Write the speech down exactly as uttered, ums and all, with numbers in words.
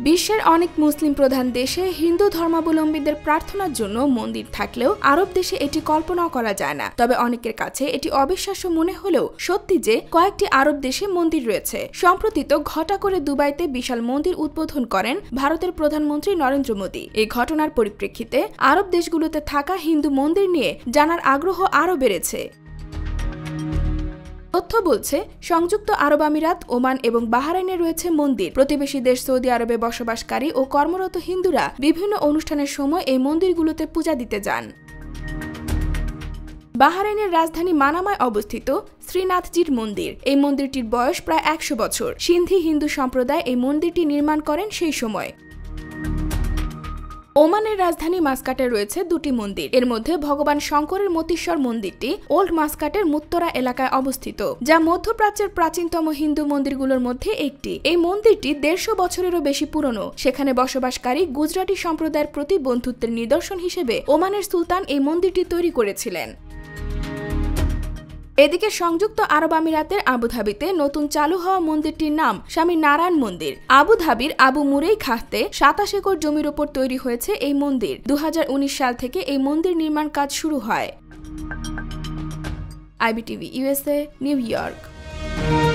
বিশ্বের অনেক মুসলিম প্রধান দেশে হিন্দু ধর্মাবলম্বীদের প্রার্থনার জন্য মন্দির থাকলেও আরব দেশে এটি কল্পনাও করা যায় না। তবে অনেকের কাছে এটি অবিশ্বাস্য মনে হলেও সত্যি যে কয়েকটি আরব দেশে মন্দির রয়েছে। সম্প্রতি তো ঘটা করে দুবাইতে বিশাল মন্দির উদ্বোধন করেন ভারতের প্রধানমন্ত্রী নরেন্দ্র মোদী। এই ঘটনার পরিপ্রেক্ষিতে আরব দেশগুলোতে থাকা হিন্দু মন্দির নিয়ে জানার আগ্রহ আরও বেড়েছে। তথ্য বলছে, সংযুক্ত আরব আমিরাত, ওমান এবং বাহরাইনে রয়েছে মন্দির। প্রতিবেশী দেশ সৌদি আরবে বসবাসকারী ও কর্মরত হিন্দুরা বিভিন্ন অনুষ্ঠানের সময় এই মন্দিরগুলোতে পূজা দিতে যান। বাহরাইনের রাজধানী মানামায় অবস্থিত শ্রীনাথজির মন্দির। এই মন্দিরটির বয়স প্রায় একশো বছর। সিন্ধি হিন্দু সম্প্রদায় এই মন্দিরটি নির্মাণ করেন সেই সময়। ওমানের রাজধানী মাস্কাটে রয়েছে দুটি মন্দির। এর মধ্যে ভগবান শঙ্করের মতীশ্বর মন্দিরটি ওল্ড মাস্কাটের মুত্তরা এলাকায় অবস্থিত, যা মধ্যপ্রাচ্যের প্রাচীনতম হিন্দু মন্দিরগুলোর মধ্যে একটি। এই মন্দিরটি দেড়শো বছরেরও বেশি পুরনো। সেখানে বসবাসকারী গুজরাটি সম্প্রদায়ের প্রতি বন্ধুত্বের নিদর্শন হিসেবে ওমানের সুলতান এই মন্দিরটি তৈরি করেছিলেন। এদিকে সংযুক্ত আরব আমিরাতের আবুধাবিতে নতুন চালু হওয়া মন্দিরটির নাম স্বামী নারায়ণ মন্দির। আবুধাবির আবু মুরেই খাহতে সাতাশ একর জমির উপর তৈরি হয়েছে এই মন্দির। দু হাজার উনিশ সাল থেকে এই মন্দির নির্মাণ কাজ শুরু হয়। IBTV USA, New York.